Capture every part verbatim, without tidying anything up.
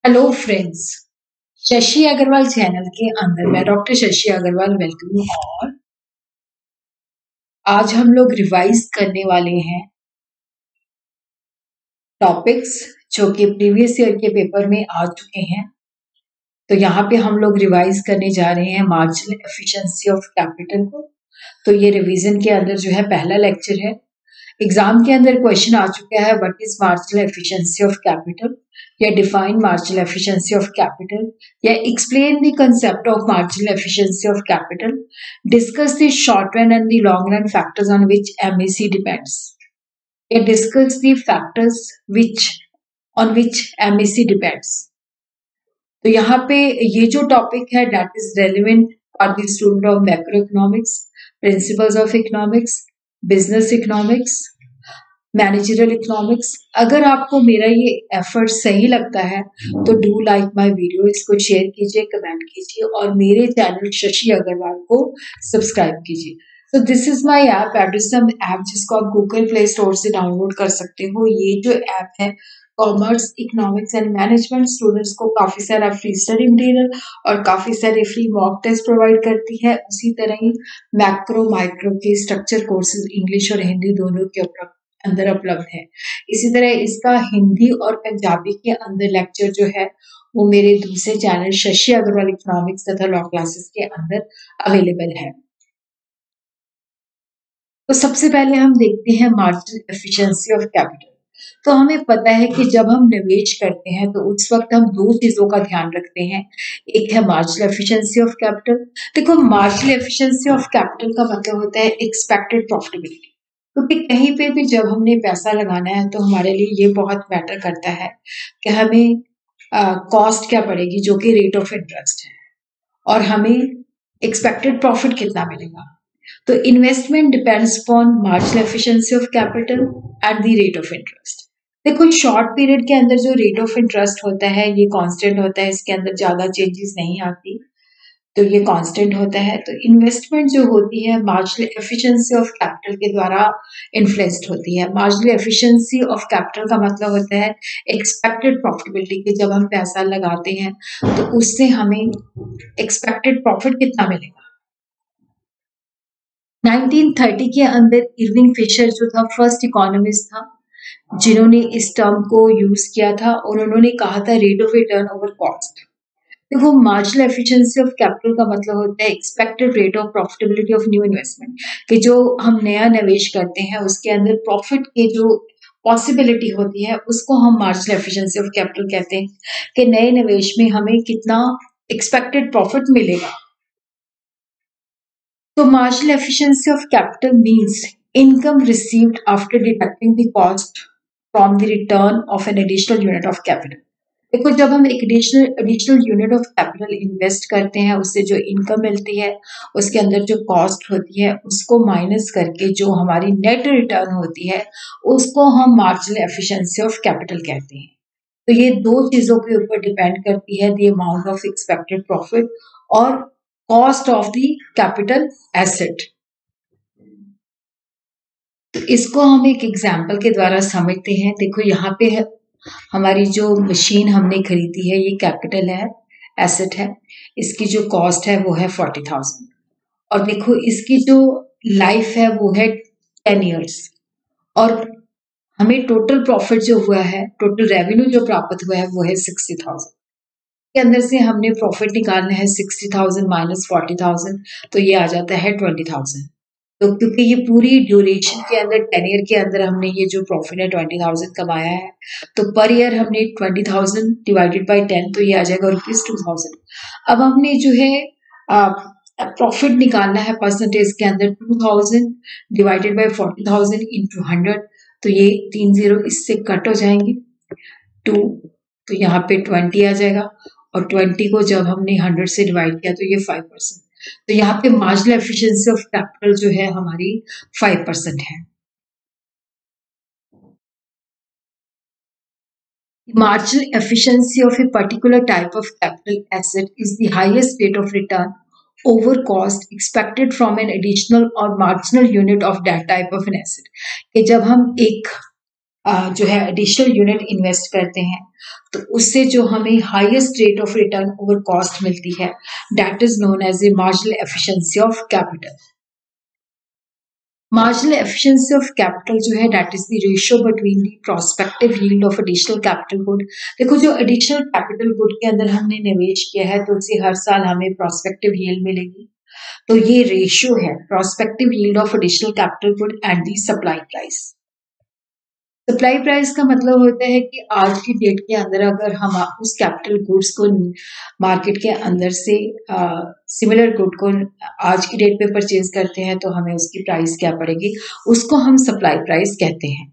Hello friends. Shashi Agarwal channel के अंदर मैं doctor Shashi Agarwal welcome you. और आज हम लोग रिवाइज करने वाले हैं टॉपिक्स जो कि प्रीवियस ईयर के पेपर में आ चुके हैं। तो यहाँ पे हम लोग रिवाइज करने जा रहे हैं मार्जिनल एफिशिएंसी ऑफ कैपिटल को। तो ये रिवीजन के अंदर जो है पहला लेक्चर है। एग्जाम के अंदर क्वेश्चन आ चुका है, what is marginal efficiency of capital, या define marginal efficiency of capital, या explain the concept of marginal efficiency of capital, discuss the short run and the long run factors on which MEC depends, या discuss the factors which on which MEC depends. तो यहाँ पे ये जो topic है that is relevant for the student of macro economics, principles of economics, business economics, managerial economics. अगर आपको मेरा ये एफर्ट सही लगता है तो डू लाइक माय वीडियो, इसको शेयर कीजिए, कमेंट कीजिए और मेरे चैनल शशि अग्रवाल को सब्सक्राइब कीजिए। तो this is my app, Edusum app, जिसको आप गूगल प्ले स्टोर से डाउनलोड कर सकते हो। ये जो ऐप है commerce, economics and management students को काफी सारा फ्री स्टडी मटेरियल और काफी सारे फ्री मॉक टेस्ट प्रोवाइड करती है। उसी तरह ही मैक्रो माइक्रो के स्ट्रक्चर कोर्सेज इंग्लिश और हिंदी दोनों के अंदर उपलब्ध है। इसी तरह इसका हिंदी और पंजाबी के अंदर लेक्चर जो है वो मेरे दूसरे चैनल शशि अग्रवाल इकोनॉमिक्स तथा लॉ क्लासेस के अंदर अवेलेबल है। तो सबसे पहले हम देखते हैं मार्जिनल एफिशिएंसी ऑफ कैपिटल। तो हमें पता है कि जब हम निवेश करते हैं तो उस वक्त हम दो चीजों का ध्यान रखते हैं। एक है मार्जिनल एफिशिएंसी ऑफ कैपिटल। देखो, मार्जिनल एफिशिएंसी ऑफ कैपिटल का मतलब होता है एक्सपेक्टेड प्रॉफिटेबिलिटी। क्योंकि तो कहीं पे भी जब हमने पैसा लगाना है तो हमारे लिए ये बहुत मैटर करता है कि हमें कॉस्ट क्या पड़ेगी, जो कि रेट ऑफ इंटरेस्ट है, और हमें एक्सपेक्टेड प्रॉफिट कितना मिलेगा। तो investment depends upon marginal efficiency of capital and the rate of interest. देखो, शॉर्ट पीरियड के अंदर जो रेट ऑफ इंटरेस्ट होता है ये कांस्टेंट होता है, इसके अंदर ज्यादा चेंजेस नहीं आती, तो ये कांस्टेंट होता है। तो इन्वेस्टमेंट जो होती है मार्जिनल एफिशिएंसी ऑफ कैपिटल के द्वारा इन्फ्लुएंस्ड होती है। मार्जिनल एफिशिएंसी ऑफ कैपिटल का मतलब होता है एक्सपेक्टेड प्रॉफिटेबिलिटी, कि जब हम पैसा लगाते हैं तो उससे हमें एक्सपेक्टेड प्रॉफिट कितना मिलेगा। नाइनटीन थर्टी के अंदर इरविंग फिशर जो था फर्स्ट इकोनॉमिस्ट था जिन्होंने इस टर्म को यूज किया था, और उन्होंने कहा था rate of return over cost. देखो, मार्जिनल एफिशिएंसी ऑफ कैपिटल का मतलब होता है expected rate of profitability of new investment, कि जो हम नया निवेश करते हैं उसके अंदर प्रॉफिट के जो पॉसिबिलिटी होती है उसको हम मार्जिनल एफिशिएंसी ऑफ कैपिटल कहते हैं, कि नए निवेश में हमें कितना एक्सपेक्टेड प्रॉफिट मिलेगा। तो marginal efficiency of capital means income received after deducting the cost from the return of an additional unit of capital. देखो, जब हम एक additional additional unit of capital invest करते हैं उससे जो इनकम मिलती है उसके अंदर जो कॉस्ट होती है उसको माइनस करके जो हमारी नेट रिटर्न होती है उसको हम मार्जिनल एफिशिएंसी ऑफ कैपिटल कहते हैं। तो ये दो चीजों के ऊपर डिपेंड करती है, the amount of expected profit और cost of the capital asset. तो इसको हम एक एग्जाम्पल के द्वारा समझते हैं। देखो, यहाँ पे है हमारी जो मशीन हमने खरीदी है, ये कैपिटल है, एसेट है। इसकी जो कॉस्ट है वो है फोर्टी थाउजेंड, और देखो इसकी जो लाइफ है वो है टेन इयर्स, और हमें टोटल प्रॉफिट जो हुआ है, टोटल रेवेन्यू जो प्राप्त हुआ है वो है सिक्सटी थाउजेंड। के अंदर से हमने प्रॉफिट निकालना है sixty thousand minus forty thousand, तो ये आ जाता है ट्वेंटी थाउजेंड। तो क्योंकि ये पूरी ड्यूरेशन के अंदर टेन ईयर के अंदर हमने ये जो प्रॉफिट है ट्वेंटी थाउजेंड कमाया है, तो पर ईयर हमने twenty thousand divided by ten, तो ये आ जाएगा रुपीज टू थाउजेंड। अब हमने जो है प्रॉफिट निकालना है परसेंटेज के अंदर, two thousand divided by forty thousand into hundred, तो ये तीन जीरो इससे कट हो जाएंगे, टू, तो यहाँ पे ट्वेंटी आ जाएगा, और ट्वेंटी को जब हमने हंड्रेड से डिवाइड किया तो ये फाइव परसेंट। तो यहाँ पे मार्जिनल एफिशिएंसी ऑफ कैपिटल जो है हमारी फाइव परसेंट है। Marginal efficiency of a particular type of capital asset is the highest rate of return over cost expected from an additional or marginal unit of that type of an asset। कि जब हम एक जो है additional unit invest करते हैं, तो उससे जो हमें highest rate of return over cost मिलती है, that is known as a marginal efficiency of capital. Marginal efficiency of capital जो है that is the ratio between the prospective yield of additional capital good. देखो, जो additional capital good के अंदर हमने निवेश किया है तो उससे हर साल हमें प्रोस्पेक्टिव यील्ड मिलेगी। तो ये रेशियो है prospective yield of additional capital good and the supply price. Supply price का मतलब होता है कि आज की डेट के अंदर अगर हम उस कैपिटल गुड्स को मार्केट के अंदर से सिमिलर गुड को आज की डेट पे परचेज करते हैं तो हमें उसकी प्राइस क्या पड़ेगी, उसको हम सप्लाई प्राइस कहते हैं।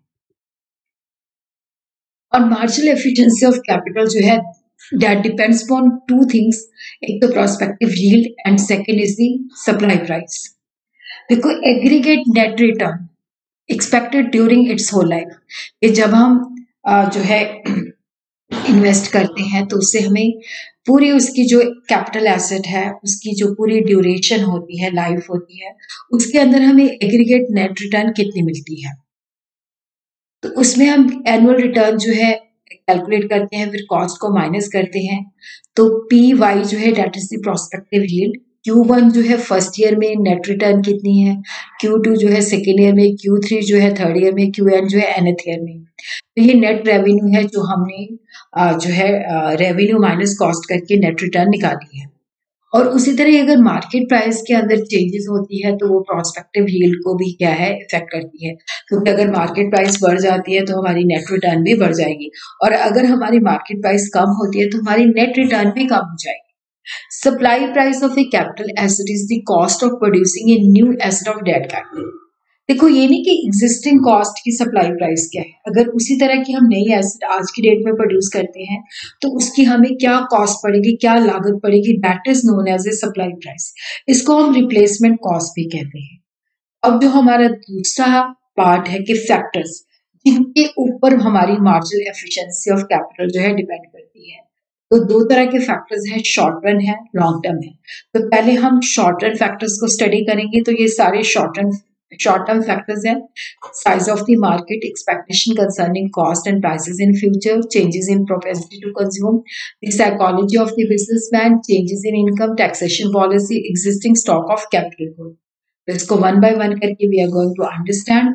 और मार्जिनल एफिशिएंसी ऑफ कैपिटल जो है that depends upon two things, एक तो prospective yield and second is the supply price. देखो, aggregate net return expected during its whole life, ये जब हम जो है इन्वेस्ट करते हैं तो उससे हमें पूरी उसकी जो कैपिटल एसेट है उसकी जो पूरी ड्यूरेशन होती है, लाइफ होती है, उसके अंदर हमें एग्रीगेट नेट रिटर्न कितनी मिलती है। तो उसमें हम एनुअल रिटर्न जो है कैलकुलेट करते हैं, फिर कॉस्ट को माइनस करते हैं। तो पी वाई जो है that is the prospective yield, Q one जो है फर्स्ट ईयर में नेट रिटर्न कितनी है, क्यू टू जो है सेकेंड ईयर में, क्यू थ्री जो है थर्ड ईयर में, क्यू एन जो है एनथ ईयर में। तो ये नेट रेवेन्यू है जो हमने जो है रेवेन्यू माइनस कॉस्ट करके नेट रिटर्न निकाली है। और उसी तरह अगर मार्केट प्राइस के अंदर चेंजेस होती है तो वो प्रोस्पेक्टिव यील्ड को भी क्या है इफेक्ट करती है, क्योंकि अगर मार्केट प्राइस बढ़ जाती है तो हमारी नेट रिटर्न भी बढ़ जाएगी, और अगर हमारी मार्केट प्राइस कम होती है तो हमारी नेट रिटर्न भी कम हो जाएगी। Supply price of a capital asset is the cost of producing a new asset of debt capital. देखो, ये नहीं कि एग्जिस्टिंग कॉस्ट की सप्लाई प्राइस क्या है, अगर उसी तरह की हम नई एसेट आज की डेट में प्रोड्यूस करते हैं तो उसकी हमें क्या कॉस्ट पड़ेगी, क्या लागत पड़ेगी, that is known as a supply price. इसको हम रिप्लेसमेंट कॉस्ट भी कहते हैं। अब जो हमारा दूसरा पार्ट है कि फैक्टर्स जिनके ऊपर हमारी मार्जिनल एफिशिएंसी ऑफ कैपिटल जो है डिपेंड करती है, तो दो तरह के फैक्टर्स हैं, शॉर्ट रन है, लॉन्ग टर्म है। तो पहले हम शॉर्ट रन फैक्टर्स को स्टडी करेंगे। तो ये सारे short run short term factors हैं, size of the market, expectation concerning cost and prices in future, changes in propensity to consume, the psychology of the businessman, changes in income, taxation policy, existing stock of capital good. तो इसको one by one करके we are going to understand.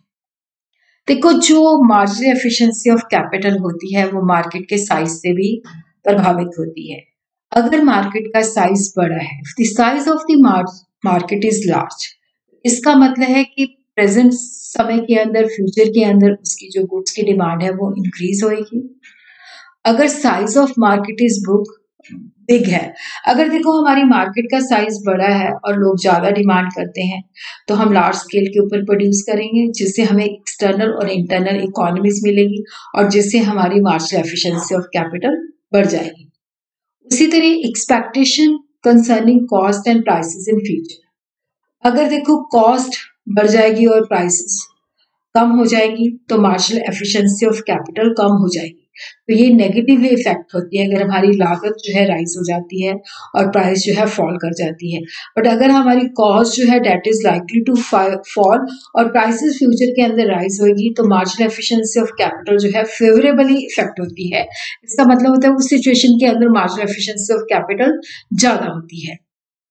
देखो, जो marginal efficiency of capital होती है वो market के size से भी प्रभावित होती है। अगर मार्केट का साइज बड़ा है, the size of the market is large, इसका मतलब है कि प्रेजेंट समय के अंदर, फ्यूचर के अंदर उसकी जो गुड्स की डिमांड है वो इंक्रीज होगी। अगर साइज ऑफ मार्केट इज बुक बिग है, अगर देखो हमारी मार्केट का साइज बड़ा है और लोग ज्यादा डिमांड करते हैं तो हम लार्ज स्केल के ऊपर प्रोड्यूस करेंगे, जिससे हमें एक्सटर्नल और इंटरनल इकोनॉमीज मिलेगी और जिससे हमारी मार्जिनल एफिशिएंसी ऑफ कैपिटल बढ़ जाएगी। उसी तरह expectation concerning cost and prices in future, अगर देखो कॉस्ट बढ़ जाएगी और प्राइसेस कम हो जाएगी तो मार्जिनल एफिशिएंसी ऑफ कैपिटल कम हो जाएगी। तो ये नेगेटिवली इफेक्ट होती है अगर हमारी लागत जो है राइज हो जाती है और प्राइस जो है फॉल कर जाती है। बट अगर हमारी कॉस्ट जो है that is likely to fall और प्राइसेस फ्यूचर के अंदर राइज होगी तो मार्जिनल एफिशिएंसी ऑफ कैपिटल जो है फेवरेबली इफेक्ट होती है। इसका मतलब होता है उस सिचुएशन के अंदर मार्जिनल एफिशिएंसी ऑफ कैपिटल ज्यादा होती है।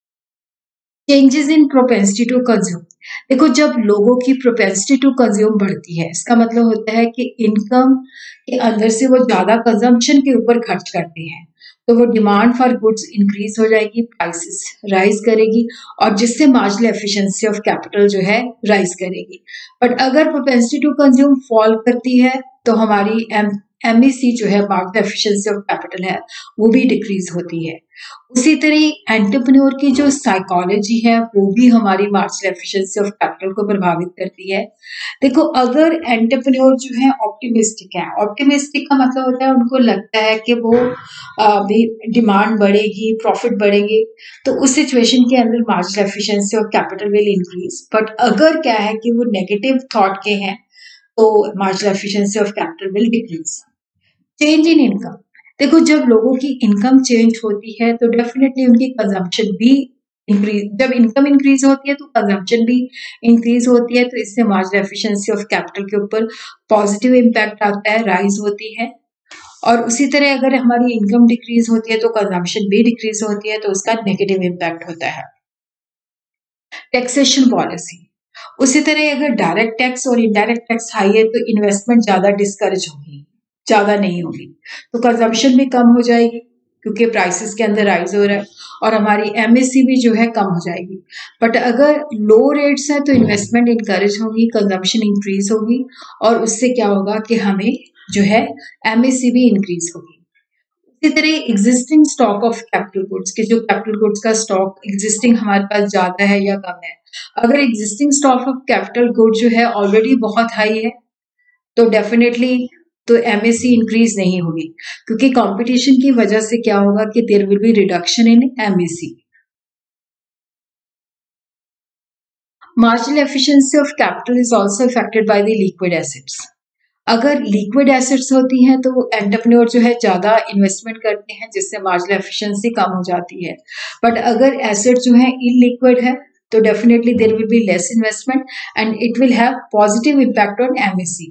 Changes in propensity to consume, देखो जब लोगों की प्रोपेंसिटी टू कंज्यूम बढ़ती है इसका मतलब होता है कि इनकम के अंदर से वो ज्यादा कंजम्पशन के ऊपर खर्च करते हैं, तो वो डिमांड फॉर गुड्स इंक्रीज हो जाएगी, प्राइसेस राइज करेगी और जिससे मार्जिनल एफिशिएंसी ऑफ कैपिटल जो है राइज करेगी। बट अगर प्रोपेंसिटी टू कंज्यूम फॉल करती है तो हमारी एम एमईसी जो है मार्जिनल एफिशिएंसी ऑफ कैपिटल है वो भी डिक्रीज होती है। उसी तरह एंटरप्रेन्योर की जो साइकोलॉजी है वो भी हमारी मार्जिनल एफिशिएंसी ऑफ कैपिटल को प्रभावित करती है। देखो, अगर एंटरप्रेन्योर जो है ऑप्टिमिस्टिक है, ऑप्टिमिस्टिक का मतलब होता है उनको लगता है कि वो डिमांड बढ़ेगी, प्रॉफिट बढ़ेंगे, तो उस सिचुएशन के अंदर marginal efficiency of capital will increase. But अगर क्या है कि वो नेगेटिव थॉट के हैं तो marginal efficiency of capital will decrease. Change in income, देखो जब लोगों की इनकम चेंज होती है तो डेफिनेटली उनकी कंजम्पशन भी इंक्रीज, जब इनकम इंक्रीज होती है तो कंजम्पशन भी इंक्रीज होती है, तो इससे मार्जिनल एफिशिएंसी ऑफ कैपिटल के ऊपर पॉजिटिव इम्पैक्ट आता है, राइज होती है। और उसी तरह अगर हमारी इनकम डिक्रीज होती है तो कंजम्पशन भी डिक्रीज होती है, तो उसका नेगेटिव इम्पैक्ट होता है। टैक्सेशन पॉलिसी, उसी तरह अगर डायरेक्ट टैक्स और इनडायरेक्ट टैक्स हाई है तो इन्वेस्टमेंट ज्यादा डिस्करेज होगी, ज्यादा नहीं होगी, तो कंजम्पशन भी कम हो जाएगी क्योंकि प्राइसेस के अंदर राइज हो रहा है, और हमारी एमएससी भी जो है कम हो जाएगी। बट अगर लो रेट्स है तो इन्वेस्टमेंट इंकरेज होगी, कंजम्पशन इंक्रीज होगी, और उससे क्या होगा कि हमें जो है एमएससी भी इंक्रीज होगी। इसी तरह existing stock of capital goods, के जो कैपिटल गुड्स का स्टॉक एग्जिस्टिंग हमारे पास ज्यादा है या कम है, अगर existing stock of capital goods जो है ऑलरेडी बहुत हाई है तो डेफिनेटली तो एमएससी इंक्रीज नहीं होगी, क्योंकि कंपटीशन की वजह से क्या होगा कि there will be reduction in MEC. Marginal efficiency of capital is also affected by the liquid assets. अगर लिक्विड एसेट्स होती हैं तो एंटरप्रेन्योर जो है ज्यादा इन्वेस्टमेंट करते हैं, जिससे मार्जिनल एफिशिएंसी कम हो जाती है। बट अगर एसेट जो है इलिक्विड है तो definitely there will be less investment and it will have positive impact on MEC.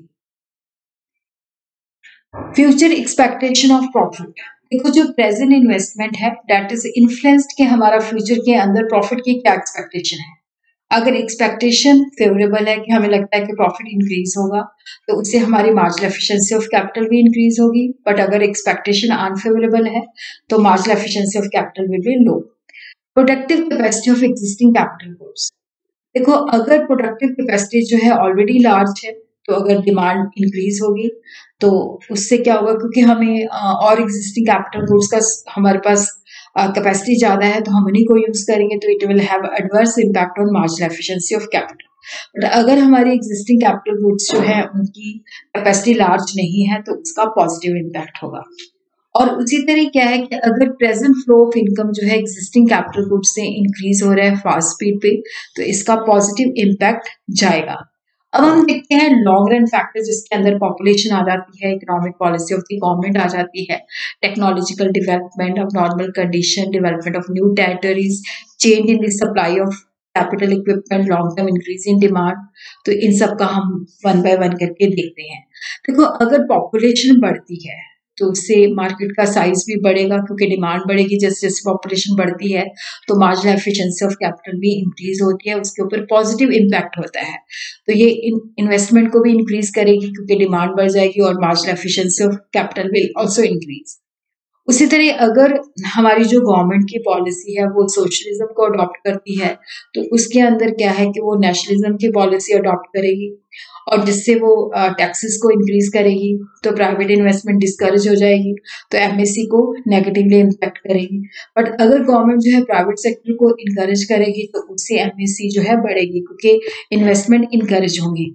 Future expectation of profit, देखो जो प्रेजेंट इन्वेस्टमेंट है दैट इज इन्फ्लुएंस्ड कि हमारा फ्यूचर के अंदर प्रॉफिट की क्या एक्सपेक्टेशन है। अगर एक्सपेक्टेशन फेवरेबल है कि हमें लगता है कि प्रॉफिट इंक्रीज होगा तो उससे हमारी मार्जिनल एफिशिएंसी ऑफ कैपिटल भी इंक्रीज होगी, बट अगर एक्सपेक्टेशन अनफेवरेबल है तो marginal efficiency of capital will be low. Productive capacity of existing capital goods, देखो अगर प्रोडक्टिव कैपेसिटी जो है ऑलरेडी लार्ज है तो अगर डिमांड इंक्रीज होगी तो उससे क्या होगा, क्योंकि हमें और एग्जिस्टिंग कैपिटल गुड्स का हमारे पास कैपेसिटी uh, ज्यादा है तो हम उन्हीं को यूज करेंगे, तो it will have adverse impact on marginal efficiency of capital. But अगर हमारी एग्जिस्टिंग कैपिटल गुड्स जो है उनकी कैपेसिटी लार्ज नहीं है तो उसका पॉजिटिव इम्पैक्ट होगा। और उसी तरह क्या है कि अगर प्रेजेंट फ्लो ऑफ इनकम जो है एग्जिस्टिंग कैपिटल गुड्स से इंक्रीज हो रहा है फास्ट स्पीड पे तो इसका पॉजिटिव इम्पैक्ट जाएगा। अब हम देखते हैं लॉन्ग रन फैक्टर, जिसके अंदर पॉपुलेशन आ जाती है, economic policy of the government आ जाती है, technological development of normal condition, development of new territories, change in the supply of capital equipment, long term increase in demand. तो इन सब का हम वन बाय वन करके देखते हैं। देखो अगर पॉपुलेशन बढ़ती है तो उससे मार्केट का साइज भी बढ़ेगा, क्योंकि डिमांड बढ़ेगी, जैसे जैसे पॉपुलेशन बढ़ती है तो मार्जिनल एफिशिएंसी ऑफ कैपिटल भी इंक्रीज होती है, उसके ऊपर पॉजिटिव इम्पैक्ट होता है। तो ये इन्वेस्टमेंट को भी इंक्रीज करेगी क्योंकि डिमांड बढ़ जाएगी और marginal efficiency of capital will also increase. उसी तरह अगर हमारी जो गवर्नमेंट की पॉलिसी है वो सोशलिज्म को अडॉप्ट करती है तो उसके अंदर क्या है कि वो नेशनलिज्म की पॉलिसी अडॉप्ट करेगी, और जिससे वो टैक्सेस को इंक्रीज करेगी तो प्राइवेट इन्वेस्टमेंट डिस्करेज हो जाएगी, तो एमएससी को नेगेटिवली इम्पैक्ट करेगी। बट अगर गवर्नमेंट जो है प्राइवेट सेक्टर को इनकरेज करेगी तो उससे एमएससी जो है बढ़ेगी, क्योंकि इन्वेस्टमेंट इनकरेज होंगी।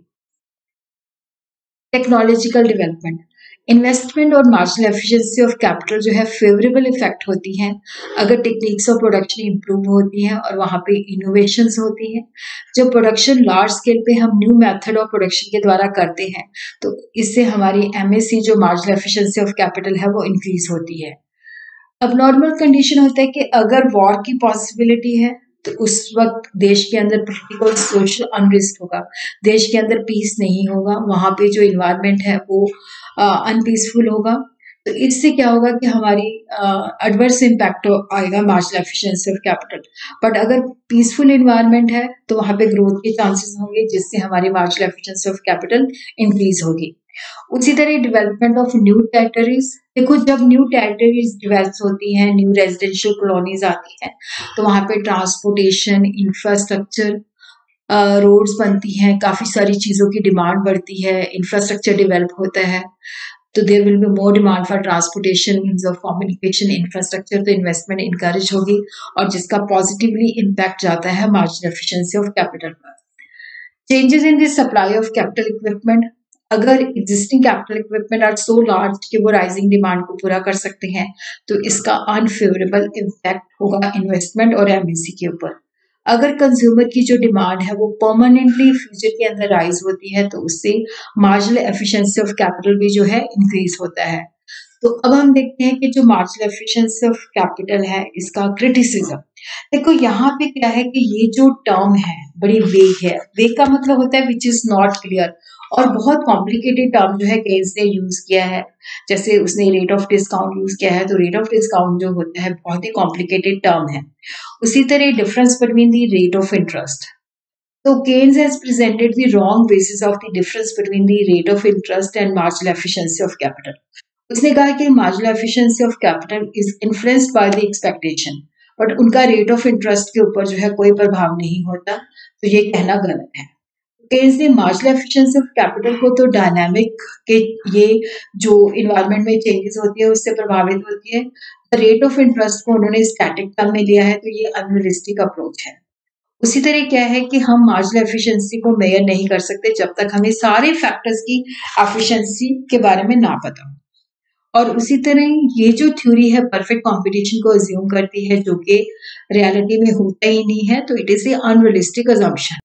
टेक्नोलॉजिकल डेवलपमेंट, इन्वेस्टमेंट और मार्जिनल एफिशिएंसी ऑफ कैपिटल जो है फेवरेबल इफेक्ट होती हैं अगर टेक्निक्स ऑफ प्रोडक्शन इंप्रूव होती हैं और वहाँ पे इनोवेशंस होती हैं। जब प्रोडक्शन लार्ज स्केल पे हम न्यू मेथड ऑफ प्रोडक्शन के द्वारा करते हैं तो इससे हमारी एमएससी जो मार्जिनल एफिशिएंसी ऑफ कैपिटल है वो इंक्रीज होती है। अब नॉर्मल कंडीशन होता है कि अगर वॉर की पॉसिबिलिटी है तो उस वक्त देश के अंदर पॉलिटिकल सोशल अनरेस्ट होगा, देश के अंदर पीस नहीं होगा, वहां पे जो इन्वायरमेंट है वो अनपीसफुल होगा। तो इससे क्या होगा कि हमारी एडवर्स इम्पैक्ट आएगा marginal efficiency of capital. But अगर पीसफुल इन्वायरमेंट है तो वहां पे ग्रोथ के चांसेस होंगे, जिससे हमारी marginal efficiency of capital increase होगी। उसी तरह डेवलपमेंट ऑफ न्यू टेरिटरीज, देखो जब न्यू टेरिटरीज डेवलप होती हैं, न्यू रेजिडेंशियल कॉलोनीज आती हैं तो वहां पे ट्रांसपोर्टेशन, इंफ्रास्ट्रक्चर, रोड्स बनती हैं, काफी सारी चीजों की डिमांड बढ़ती है, इंफ्रास्ट्रक्चर डेवलप होता है, तो there will be more demand for transportation, means of communication, infrastructure, तो इन्वेस्टमेंट इनकरेज होगी और जिसका पॉजिटिवली इम्पैक्ट जाता है मार्जिनल एफिशिएंसी ऑफ कैपिटल पर। Changes in the supply of capital equipment, अगर existing capital equipment are so large कि वो राइजिंग डिमांड को पूरा कर सकते हैं तो इसका अनफेवरेबल इम्पैक्ट होगा इन्वेस्टमेंट और एमएससी के ऊपर। अगर कंज्यूमर की जो डिमांड है वो परमानेंटली फ्यूचर के अंदर राइज होती है तो उससे मार्जिनल एफिशिएंसी ऑफ कैपिटल भी जो है इंक्रीज होता है। तो अब हम देखते हैं कि जो मार्जिनल एफिशिएंसी ऑफ कैपिटल है, इसका क्रिटिसिज्म। देखो यहाँ पे क्या है कि ये जो टर्म है बड़ी वेग है। वेग का मतलब होता है विच इज नॉट क्लियर, और बहुत कॉम्प्लिकेटेड टर्म जो है केन्स ने यूज किया है। जैसे उसने रेट ऑफ डिस्काउंट यूज किया है, तो रेट ऑफ डिस्काउंट जो होता है बहुत ही कॉम्प्लिकेटेड टर्म है। उसी तरह difference between the rate of interest. So Keynes has presented the wrong basis of the difference between the rate of interest and marginal efficiency of capital. उसने कहा कि marginal efficiency of capital is influenced by the expectation, but उनका rate of interest के ऊपर जो है कोई प्रभाव नहीं होता, तो ये कहना गलत है। केन्स ने marginal efficiency of capital को तो डायनामिक के ये जो इन्वायरमेंट में चेंजेस होती है उससे प्रभावित होती है। रेट ऑफ इंटरेस्ट को उन्होंने स्टैटिक टर्म में लिया है, तो ये अनरियलिस्टिक अप्रोच है। उसी तरह क्या है कि हम मार्जिनल एफिशिएंसी को मेजर नहीं कर सकते जब तक हमें सारे फैक्टर्स की एफिशिएंसी के बारे में ना पता हो। और उसी तरह ये जो थ्योरी है परफेक्ट कंपटीशन को अज्यूम करती है, जो कि रियलिटी में होता ही नहीं है, तो it is a unrealistic assumption.